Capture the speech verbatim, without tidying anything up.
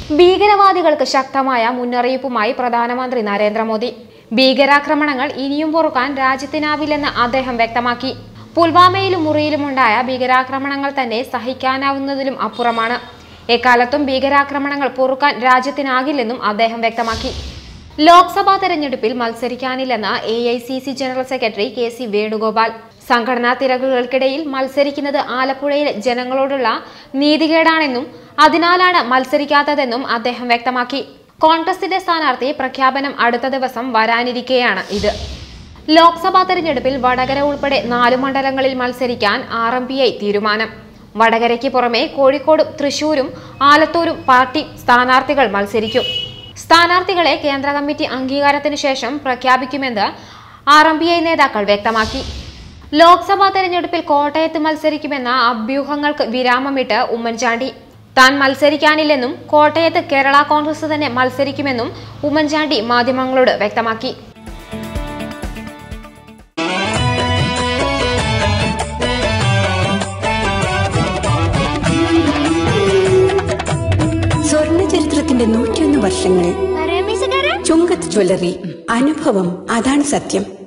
ഭീകരവാദികൾക്ക് ശക്തമായ മുന്നറിയിപ്പുമായി പ്രധാനമന്ത്രി നരേന്ദ്രമോദി. ഭീകരാക്രമണങ്ങൾ ഇനിയും പൊറുക്കാൻ രാജ്യത്തിനാവില്ലെന്ന് അദ്ദേഹം വ്യക്തമാക്കി. പുൽവാമയിലും മുറിയിലുമുണ്ടായ ഭീകരാക്രമണങ്ങൾ തന്നെ സഹിക്കാനാവുന്നതിലും അപ്പുറമാണ്. എക്കാലത്തും ഭീകരാക്രമണങ്ങൾ പൊറുക്കാൻ രാജ്യത്തിനാകില്ലെന്നും അദ്ദേഹം വ്യക്തമാക്കി. ലോക്സഭാ തെരഞ്ഞെടുപ്പിൽ മത്സരിക്കാനില്ലെന്ന് A I C C general secretary K C Venugopal. സംഘടനാ തിരക്കുകൾക്കിടയിൽ മത്സരിക്കുന്നത് ആലപ്പുഴയിലെ ജനങ്ങളോടുള്ള നീതികേടാണെന്നും അതിനാലാണ് മത്സരിക്കാത്തതെന്നും അദ്ദേഹം വ്യക്തമാക്കി. കോൺഗ്രസിന്റെ സ്ഥാനാർത്ഥി പ്രഖ്യാപനം അടുത്ത ദിവസം വരാനിരിക്കെയാണ് ഇത്. ലോക്സഭാ തെരഞ്ഞെടുപ്പിൽ വടകര ഉൾപ്പെടെ നാലു മണ്ഡലങ്ങളിൽ മത്സരിക്കാൻ ആർ എം പി ഐ തീരുമാനം. വടകരയ്ക്ക് പുറമെ കോഴിക്കോടും തൃശൂരും ആലത്തൂരും പാർട്ടി സ്ഥാനാർത്ഥികൾ മത്സരിക്കും. സ്ഥാനാർത്ഥികളെ കേന്ദ്ര കമ്മിറ്റി അംഗീകാരത്തിന് ശേഷം പ്രഖ്യാപിക്കുമെന്ന് ആർ എം പി ഐ നേതാക്കൾ വ്യക്തമാക്കി. ലോക്സഭാ തെരഞ്ഞെടുപ്പിൽ കോട്ടയത്ത് മത്സരിക്കുമെന്ന അഭ്യൂഹങ്ങൾക്ക് വിരാമമിട്ട് ഉമ്മൻചാണ്ടി. താൻ മത്സരിക്കാനില്ലെന്നും കോട്ടയത്ത് കേരള കോൺഗ്രസ് തന്നെ മത്സരിക്കുമെന്നും ഉമ്മൻചാണ്ടി മാധ്യമങ്ങളോട് വ്യക്തമാക്കി. സ്വർണ്ണ ചരിത്രത്തിന്റെ നൂറ്റിയൊന്ന് വർഷങ്ങൾ ചുങ്കത്ത് ജ്വല്ലറി. അനുഭവം അതാണ് സത്യം.